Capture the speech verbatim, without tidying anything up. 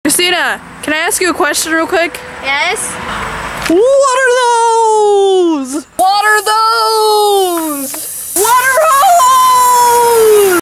Christina, can I ask you a question real quick? Yes? What are those?